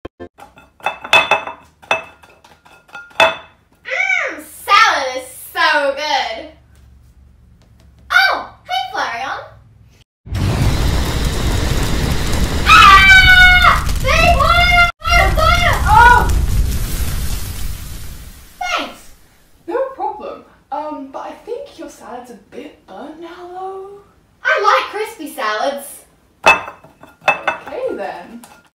Salad is so good. Oh, hey Flareon. Thanks! No problem. But I think your salad's a bit burnt now though. I like crispy salads. Okay then.